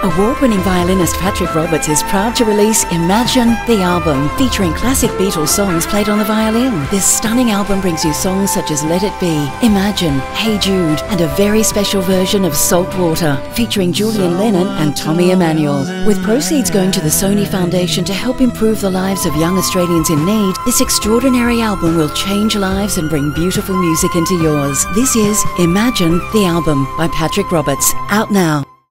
Award-winning violinist Patrick Roberts is proud to release Imagine, the album, featuring classic Beatles songs played on the violin. This stunning album brings you songs such as Let It Be, Imagine, Hey Jude, and a very special version of Salt Water, featuring Julian Lennon and Tommy Emmanuel. With proceeds going to the Sony Foundation to help improve the lives of young Australians in need, this extraordinary album will change lives and bring beautiful music into yours. This is Imagine, the album, by Patrick Roberts, out now.